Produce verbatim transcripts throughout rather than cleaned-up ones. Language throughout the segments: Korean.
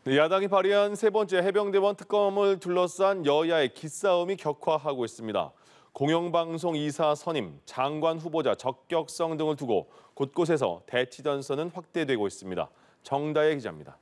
네, 야당이 발의한 세 번째 해병대원 특검을 둘러싼 여야의 기싸움이 격화하고 있습니다. 공영방송 이사 선임, 장관 후보자 적격성 등을 두고 곳곳에서 대치 전선은 확대되고 있습니다. 정다혜 기자입니다.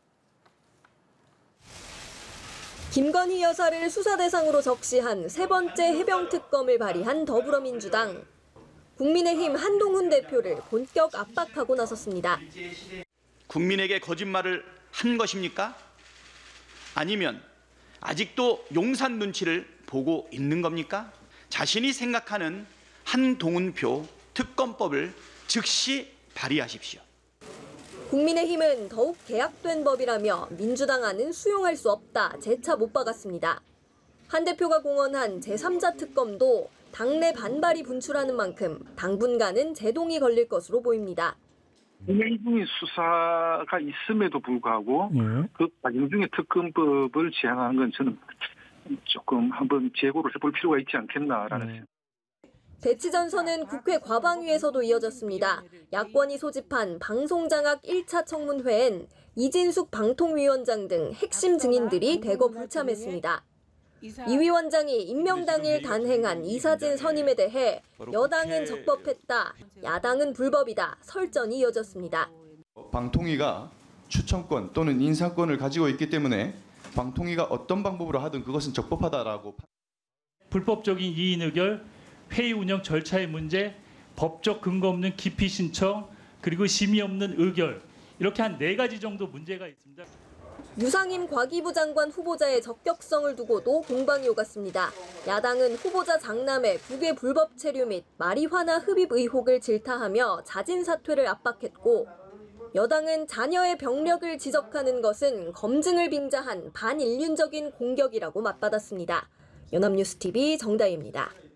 김건희 여사를 수사 대상으로 적시한 세 번째 해병특검을 발의한 더불어민주당. 국민의힘 한동훈 대표를 본격 압박하고 나섰습니다. 국민에게 거짓말을 한 것입니까? 아니면 아직도 용산 눈치를 보고 있는 겁니까? 자신이 생각하는 한동훈표 특검법을 즉시 발의하십시오. 국민의힘은 더욱 계약된 법이라며 민주당안은 수용할 수 없다 재차 못 박았습니다. 한 대표가 공언한 제삼자 특검도 당내 반발이 분출하는 만큼 당분간은 제동이 걸릴 것으로 보입니다. 은행 중에 수사가 있음에도 불구하고 예. 그 과정 중에 특검법을 제안하는 건 저는 조금 한번 재고를 해볼 필요가 있지 않겠나라는 생각. 대치 전선은 국회 과방위에서도 이어졌습니다. 야권이 소집한 방송장악 일 차 청문회엔 이진숙 방통위원장 등 핵심 증인들이 대거 불참했습니다. 이 위원장이 임명 당일 단행한 이사진 선임에 대해 여당은 적법했다, 야당은 불법이다 설전이 이어졌습니다. 방통위가 추천권 또는 인사권을 가지고 있기 때문에 방통위가 어떤 방법으로 하든 그것은 적법하다라고. 불법적인 이인 의결, 회의 운영 절차의 문제, 법적 근거 없는 기피 신청, 그리고 심의 없는 의결, 이렇게 한 네 가지 정도 문제가 있습니다. 유상임 과기부 장관 후보자의 적격성을 두고도 공방이 오갔습니다. 야당은 후보자 장남의 국외 불법 체류 및 마리화나 흡입 의혹을 질타하며 자진 사퇴를 압박했고, 여당은 자녀의 병력을 지적하는 것은 검증을 빙자한 반인륜적인 공격이라고 맞받았습니다. 연합뉴스티비 정다희입니다.